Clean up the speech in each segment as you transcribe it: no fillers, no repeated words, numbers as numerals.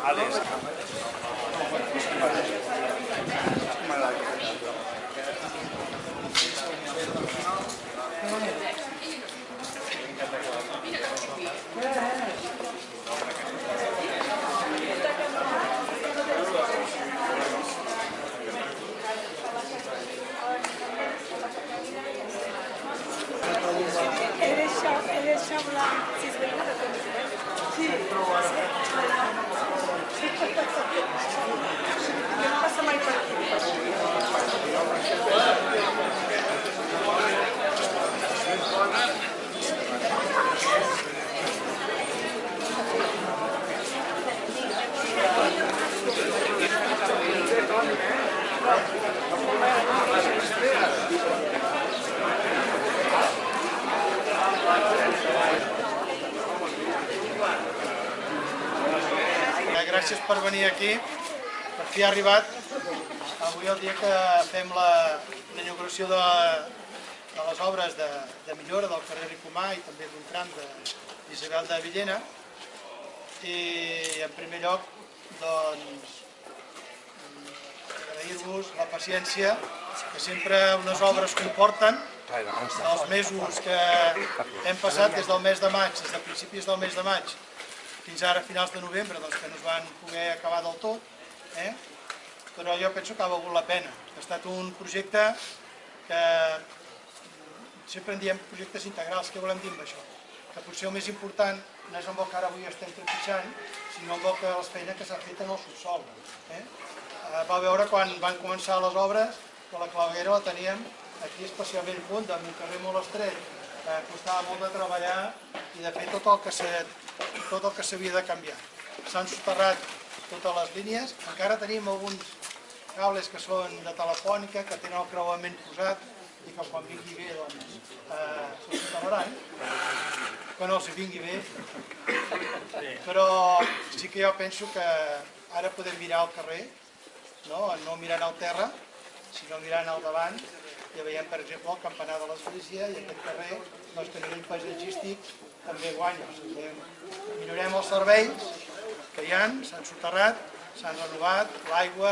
Eles chamam lá, vocês lembram da camiseta? Sim. Passa mais para aqui. Gràcies per venir aquí. Per fi ha arribat avui el dia que fem la inauguració de les obres de millora del carrer Ricomà i també d'un tram d'Isabel de Villena. I en primer lloc, doncs, agrair-vos la paciència que sempre unes obres comporten. Els mesos que hem passat des del mes de maig, des de principis del mes de maig, fins ara a finals de novembre, doncs, que no es van poder acabar del tot, però jo penso que ha valgut la pena. Ha estat un projecte que sempre en diem projectes integrals. Què volem dir amb això? Que potser el més important no és amb el que ara avui estem trepitjant, sinó amb la feina que s'ha fet en el subsol. Va veure quan van començar les obres que la claveguera la teníem aquí especialment fonda, en un carrer molt estret, que costava molt de treballar i de fer tot el que s'havia de canviar. S'han soterrat totes les línies, encara tenim alguns cables que són de telefònica, que tenen el creuament posat i que quan vingui bé doncs se soterraran, quan els vingui bé. Però sí que jo penso que ara podem mirar al carrer, no mirant al terra, sinó mirant al davant. Ja veiem, per exemple, el campanar de l'església i aquest carrer, doncs, que a nivell paisatgístic també guanya. Millorem els serveis que hi ha, s'han soterrat, s'han renovat, l'aigua,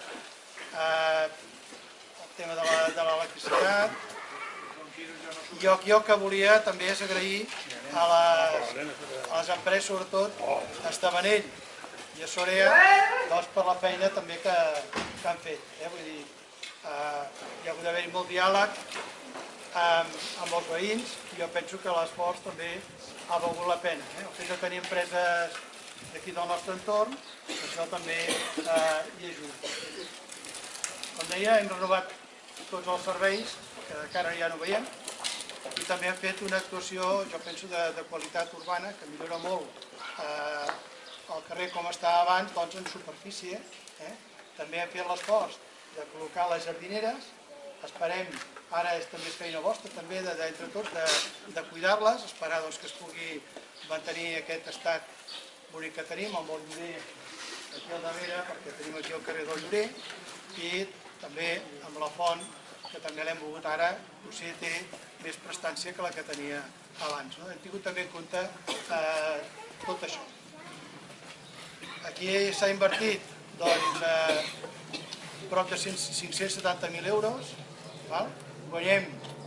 el tema de l'electricitat. I jo el que volia també és agrair a les empreses, sobretot a Estavanell i a Sorea, per la feina també que han fet. Vull dir, hi ha hagut d'haver-hi molt diàleg amb els veïns i jo penso que l'esforç també ha valgut la pena. El fet de tenir empreses d'aquí del nostre entorn, això també hi ajuda. Com deia, hem renovat tots els serveis, que encara ja no veiem, i també hem fet una actuació, jo penso, de qualitat urbana, que millora molt el carrer com estava abans, doncs en superfície. També hem fet l'esforç de col·locar les jardineres, esperem, ara també és feina vostra, també d'entre tots, de cuidar-les, esperar que es pugui mantenir aquest estat bonic que tenim, amb el llorer aquí al darrere, perquè tenim aquí el carrer del Llorer, i també amb la font, que també l'hem volgut ara, potser té més prestància que la que tenia abans. Hem tingut també en compte tot això. Aquí s'ha invertit, doncs, prop de 570.000 euros, guanyem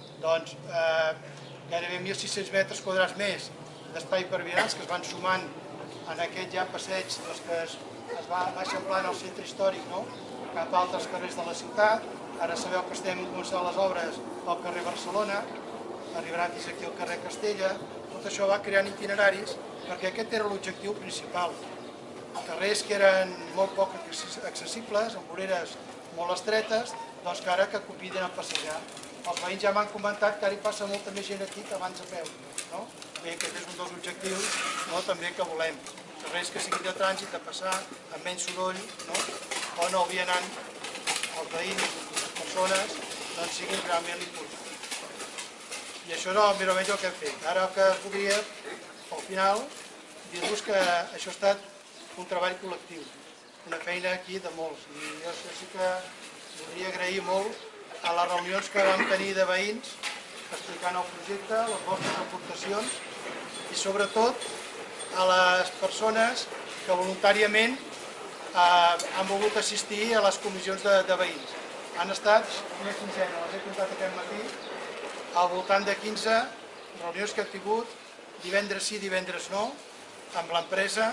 gairebé 1.600 metres quadrats més d'espai per vianants que es van sumant en aquest ja passeig que es va eixamplant al centre històric cap a altres carrers de la ciutat. Ara sabeu que estem començant les obres al carrer Barcelona, arribaran fins aquí al carrer Castella. Tot això va creant itineraris perquè aquest era l'objectiu principal. Carrers que eren molt poc accessibles, amb voreres molt estretes, doncs que ara que conviden a passejar. Els veïns ja m'han comentat que ara hi passa molta més gent aquí que abans a peu. Bé, aquest és un dels objectius també que volem. Carrers que siguin de trànsit, de passar, amb menys soroll, on el vianant, els veïns, les persones, doncs siguin realment importants. I això és més o menys el que hem fet. Ara el que voldria, al final, dir-vos que això ha estat un treball col·lectiu, una feina aquí de molts. I jo sí que voldria agrair molt a les reunions que vam tenir de veïns explicant el projecte, les vostres aportacions i sobretot a les persones que voluntàriament han volgut assistir a les comissions de veïns. Han estat una quinzena, les he comptat aquest matí, al voltant de 15 reunions que hem tingut, divendres sí, divendres no, amb l'empresa,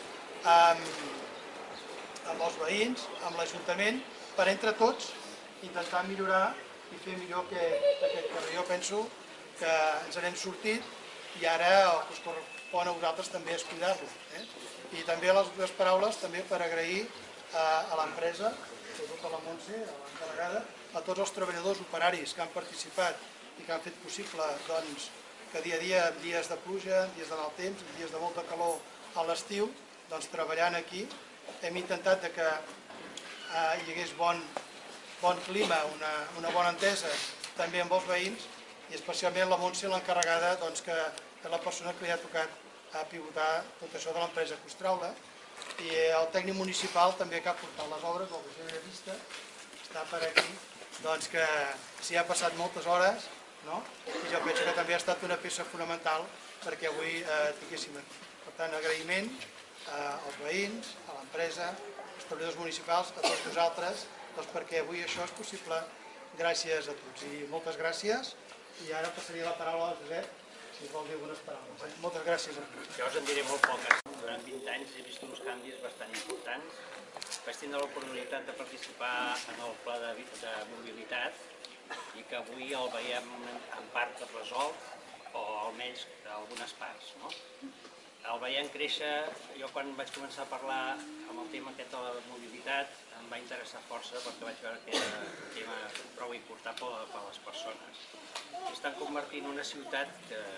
amb els veïns, amb l'Ajuntament, per entre tots intentar millorar i fer millor aquest carrer. Jo penso que ens n'hem sortit i ara el que us correspon a vosaltres també és cuidar-lo. I també les dues paraules també per agrair a l'empresa, sobretot a la Montse, a l'encarregada, a tots els treballadors operaris que han participat i que han fet possible que dia a dia, en dies de pluja, en dies de mal temps, en dies de molta calor a l'estiu, treballant aquí, hem intentat que hi hagués bon clima, una bona entesa també amb els veïns i especialment la Montse, l'encarregada, que és la persona que li ha tocat pivotar tot això de l'empresa Costraula, i el tècnic municipal també que ha portat les obres, el Roger de Vista, està per aquí, que s'hi ha passat moltes hores, i jo penso que també ha estat una peça fonamental perquè avui tinguéssim aquí. Per tant, agraïment als veïns, a l'empresa, als treballadors municipals, a tots vosaltres, perquè avui això és possible gràcies a tots. I moltes gràcies, i ara passaria la paraula al Josep, si vol dir algunes paraules. Moltes gràcies a tots. Jo us en diré molt poques. Durant 20 anys he vist uns canvis bastant importants. Vaig tindre l'oportunitat de participar en el pla de mobilitat i que avui el veiem en part resolt, o almenys algunes parts. El veiem créixer. Jo quan vaig començar a parlar amb el tema aquest de la mobilitat em va interessar força perquè vaig veure que era un tema prou important per a les persones. Estan convertint una ciutat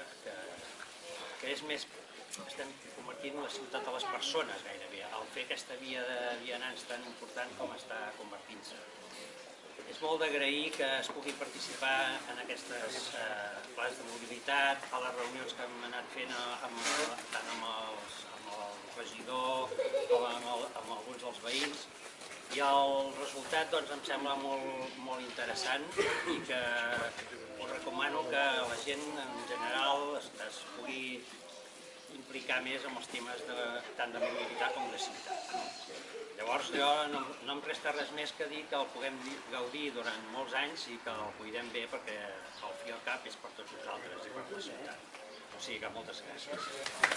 que és més... Estem convertint una ciutat de les persones gairebé, al fer aquesta via de vianants tan important com està convertint-se. És molt d'agrair que es pugui participar en aquestes plans de mobilitat, a les reunions que hem anat fent tant amb el regidor com amb alguns dels veïns, i el resultat em sembla molt interessant i que us recomano que la gent en general es pugui implicar més en els temes tant de mobilitat com de ciutat. Llavors jo no em resta res més que dir que el puguem gaudir durant molts anys i que el cuidem bé perquè al fi i al cap és per tots nosaltres i per la ciutat. O sigui que moltes gràcies.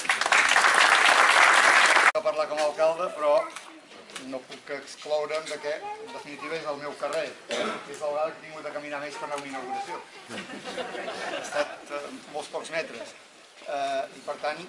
No parlar com a alcalde, però no puc excloure'm que en definitiva és el meu carrer. És la vegada que he tingut de caminar més per anar a una inauguració. Ha estat molts pocs metres. I per tant,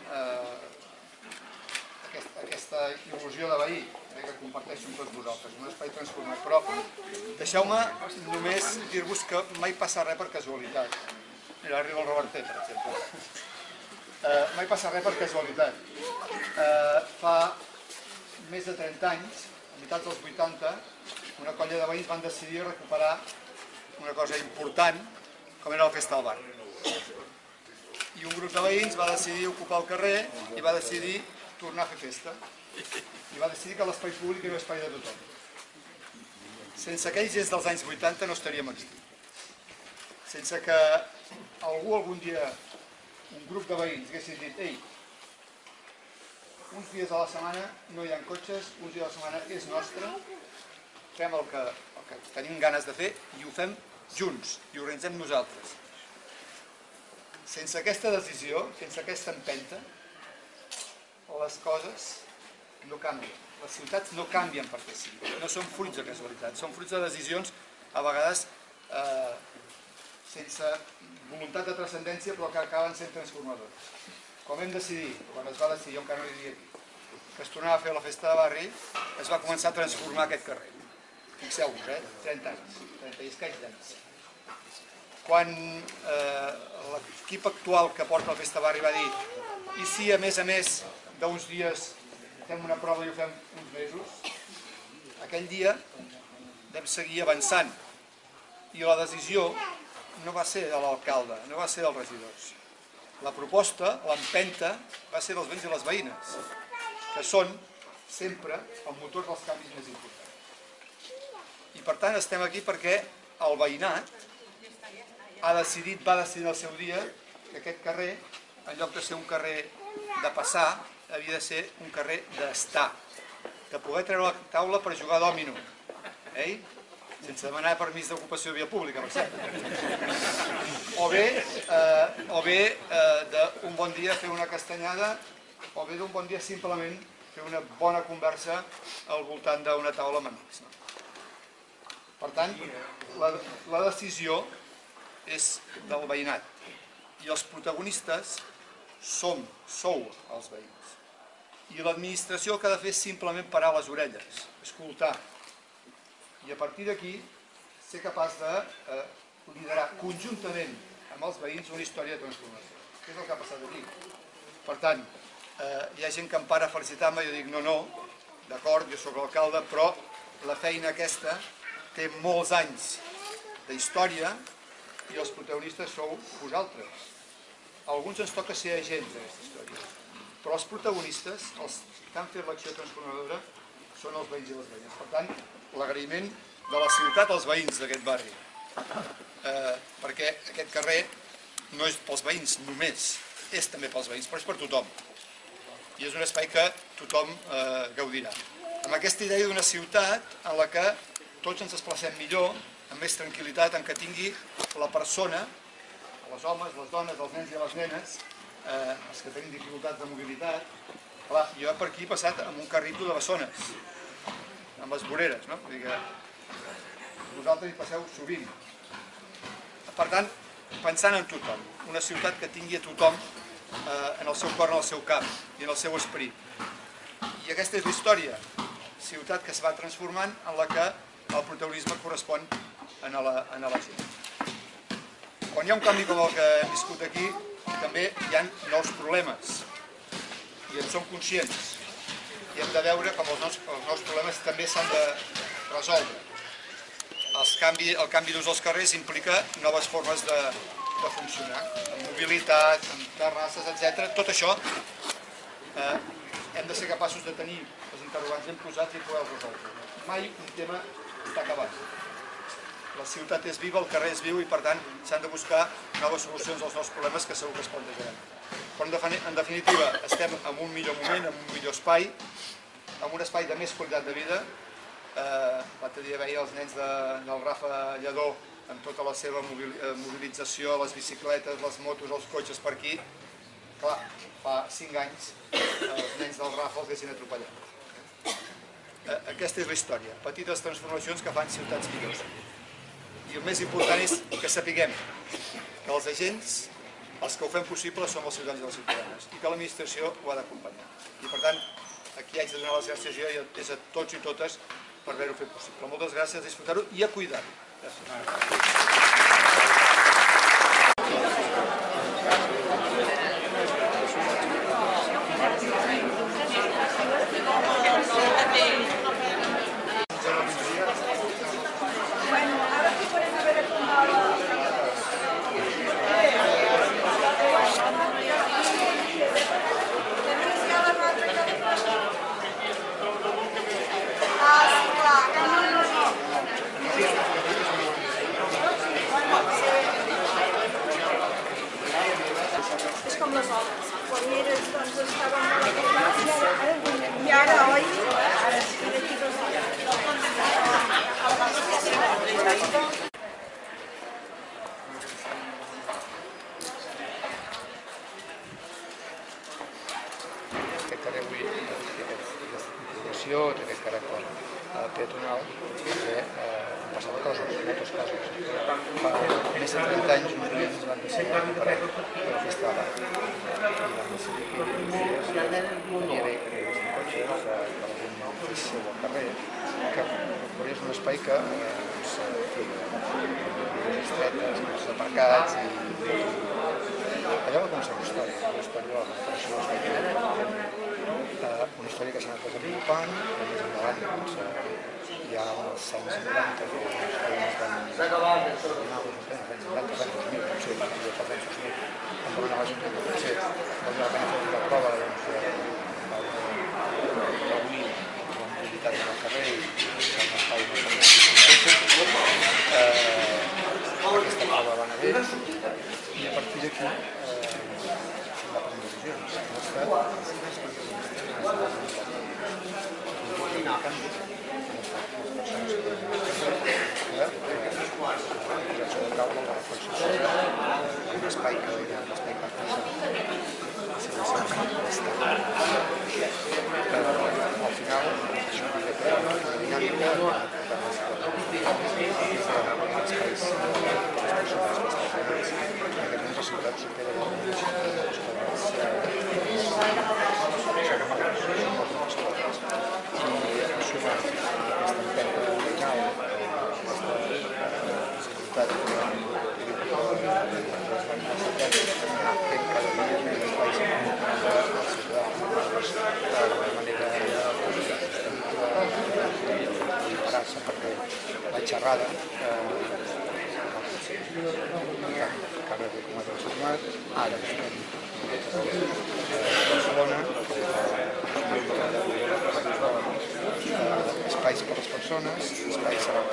aquesta il·lusió de veí que comparteixo amb tots vosaltres, un espai transformat. Però deixeu-me només dir-vos que mai passa res per casualitat. Mira, arriba el Robertet, per exemple. Mai passa res per casualitat. Fa més de 30 anys, a meitats dels 80, una colla de veïns van decidir recuperar una cosa important com era la festa del barri. I un grup de veïns va decidir ocupar el carrer i va decidir tornar a fer festa. I va decidir que l'espai públic era l'espai de tothom. Sense aquell gest dels anys 80 no estaríem aquí. Sense que algú algun dia, un grup de veïns, haguessin dit «Ei, uns dies a la setmana no hi ha cotxes, uns dies a la setmana és nostre, fem el que tenim ganes de fer i ho fem junts, i ho organitzem nosaltres». Sense aquesta decisió, sense aquesta empenta, les coses no canvien. Les ciutats no canvien perquè sí. No són fruits de casualitat, són fruits de decisions a vegades sense voluntat de transcendència però que acaben sent transformadores. Com hem decidit, quan es va decidir, jo encara no hi havia aquí, que es tornava a fer la festa de barri, es va començar a transformar aquest carrer. Fixeu-vos, 30 anys, 30 i escaig d'anys. Quan l'equip actual que porta la festa de barri va dir i si a més d'uns dies fem una prova i ho fem uns mesos, aquell dia vam seguir avançant i la decisió no va ser de l'alcalde, no va ser dels regidors. La proposta, l'empenta, va ser dels veïns i les veïnes, que són sempre el motor dels canvis més importants. I per tant estem aquí perquè el veïnat va decidir al seu dia que aquest carrer, en lloc de ser un carrer de passar, havia de ser un carrer d'estar. de poder treure la taula per jugar a dòmino, sense demanar permís d'ocupació via pública, per cert. O bé d'un bon dia fer una castanyada, o bé d'un bon dia simplement fer una bona conversa al voltant d'una taula amb amics. Per tant, la decisió és del veïnat i els protagonistes sou els veïns. I l'administració el que ha de fer és simplement parar les orelles, escoltar, i a partir d'aquí ser capaç de liderar conjuntament amb els veïns una història de transformació. Què és el que ha passat aquí? Per tant, hi ha gent que em para a felicitar-me i jo dic no, d'acord, jo sóc l'alcalde, però la feina aquesta té molts anys d'història i els protagonistes sou vosaltres. A alguns ens toca ser agents d'aquesta història, però els protagonistes, els que han fet l'acció transformadora, són els veïns i les veïnes. Per tant, l'agraïment de la ciutat als veïns d'aquest barri, perquè aquest carrer no és pels veïns només, és també pels veïns, però és per tothom. I és un espai que tothom gaudirà. Amb aquesta idea d'una ciutat en la que tots ens desplacem millor, amb més tranquil·litat, en què tingui la persona, els homes, les dones, els nens i les nenes, els que tenim dificultats de mobilitat. Clar, jo per aquí he passat amb un carrito de bessones, amb les voreres, no? Vull dir que vosaltres hi passeu sovint. Per tant, pensant en tothom, una ciutat que tingui a tothom en el seu cor, en el seu cap i en el seu esperit. I aquesta és la història, ciutat que es va transformant en la que el protagonisme correspon a la gent. Quan hi ha un canvi com el que hem viscut aquí, també hi ha nous problemes i en som conscients i hem de veure com els nous problemes també s'han de resoldre. El canvi d'ús dels carrers implica noves formes de funcionar, amb mobilitat, amb terrasses, etc. Tot això hem de ser capaços de tenir els interrogants ben posats i poder-los resoldre. Mai un tema està acabat. La ciutat és viva, el carrer és viu i per tant s'han de buscar noves solucions als nous problemes que segur que es plantejaran. Però en definitiva estem en un millor moment, en un millor espai, en un espai de més qualitat de vida. L'altre dia veia els nens del Rafa Lledó amb tota la seva mobilització, les bicicletes, les motos, els cotxes per aquí. Clar, fa 5 anys els nens del Rafa els haguessin atropellat. Aquesta és la història, petites transformacions que fan ciutats millors. I el més important és que sapiguem que els agents, els que ho fem possible, som els ciutadans i les ciutadanes i que l'administració ho ha d'acompanyar. I per tant, aquí haig de donar les gràcies jo i és a tots i totes per haver-ho fet possible. Moltes gràcies, a disfrutar-ho i a cuidar-ho. És com les obres. Quan hi eres, doncs, estàvem molt acabats i ara, oi? Ara sí, d'aquí 2 hores. Aquest carrer avui té aquesta configuració, té aquest caràcter peatonal, perquè han passat coses, moltes coses. Fa més de 30 anys uns veïns van decidir recuperar la festa de l'art. I van decidir que hi havia vehicles en cotxes, que la gent no fes seu al carrer, que recorregués un espai que estretes, cotxes aparcats i allò va començar una història de la recuperació de l'espai públic. Una història que s'ha anat desenvolupant, que més endavant ja als anys 90 que els veïns van demanar als anys 90, als anys 2000, potser, als anys 2000, van demanar a l'Ajuntament que potser valia la pena fer la prova d'avui la mobilitat en el carrer i deixar un espai aquesta prova va anar bé i a partir d'aquí un espai que era l'espai per passar. Al final, això diria que una dinàmica espais la ciutat supera la xerrada carrer de Comat del Format, ara estem a Barcelona, espais per les persones, espais per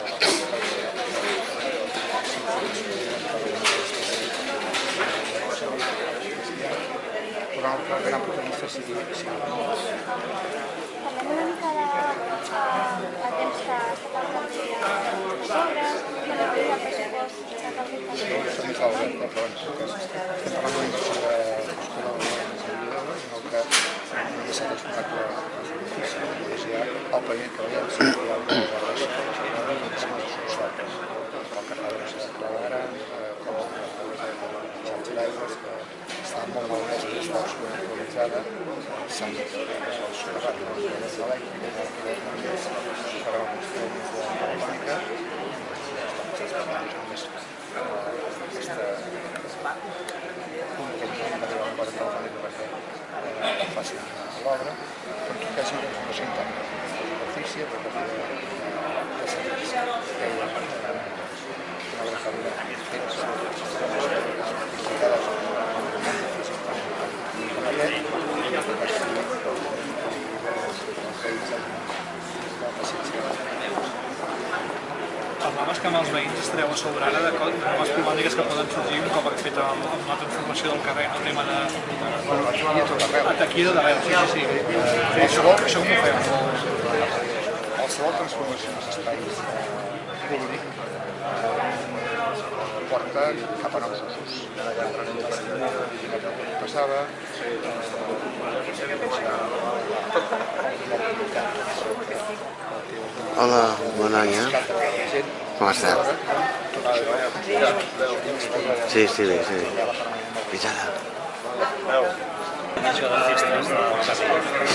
però el gran protagonista sigui parlem una mica de temps que ha estat al capdavant les obres, que no té el pressupost que s'ha calculat. Això més d'Albert, però en tot cas estem parlant d'una inversió de l'escola de l'Europa, en el que només s'ha descomptat l'edifici, doncs hi ha el paviment que veiem, si hi ha algunes obres socials, el carrer de la Clara, com la xarxa d'aigües, que està molt malmesa i està actualitzada, s'han soterrat les rodes elèctriques, però els trens de telefònica, només aquesta punt que hem d'arribar a un quart telefònic perquè facin l'obra, però en tot cas hi ha una informació interna de superfície, de serveis, que hi ha una gran qualitat de temps, Parlaves que amb els veïns es treu a sobre ara de noves problemàtiques que poden sorgir un cop fet amb la transformació del carrer, el tema de... Aquí tot arreu, sí. Això com ho feu? Qualsevol transformació dels espais públic porta cap a nous usos. Passava Hola, bon any, Com estàs? Sí. Pitjada. Això de festes del carrer.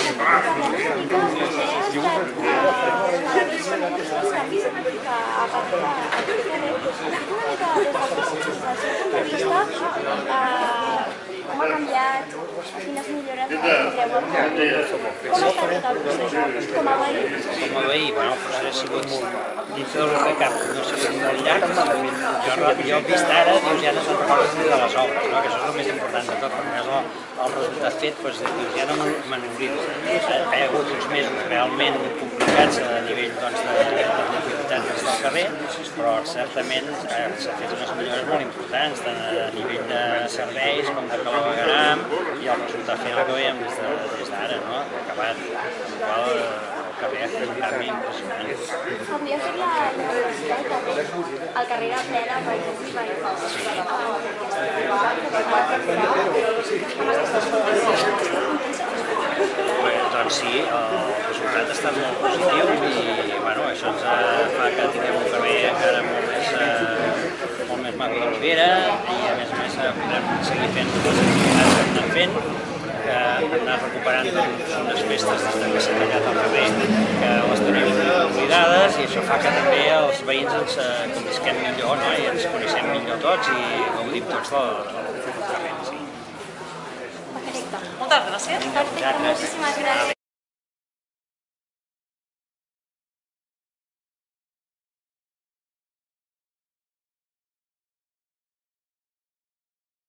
Com ha canviat, quines millores tindreu al carrer, com ha estat tot el procés com a veí? Com a veí, el procés ha sigut dintre del que cap, no sé si molt llarg, jo he vist ara, ja no se'n recorden ni de les obres, que això és el més important de tot, perquè el resultat fet ja no m'oblido. Hi ha hagut uns mesos realment complicats a nivell de liquiditat del carrer, però certament s'ha fet unes millores molt importants, tant a nivell de serveis com de clavegueram, i el resultat final que veiem des d'ara, acabat, el carrer ha fet un canvi impressionant. Hauria fet la universitat al carrer de ple de veïns i veïnes. Doncs sí, el resultat ha estat molt positiu i això ens fa que tinguem un carrer encara molt més maco d'Olivera i a més podrem seguir fent les activitats que estem fent, que hem anat recuperant unes festes des que s'ha tallat el carrer, que les tenim oblidades i això fa que també els veïns ens convisquem millor i ens coneixem millor tots i gaudim tots del carrer. Perfecte. Moltes gràcies. Perfecte, moltíssimes gràcies.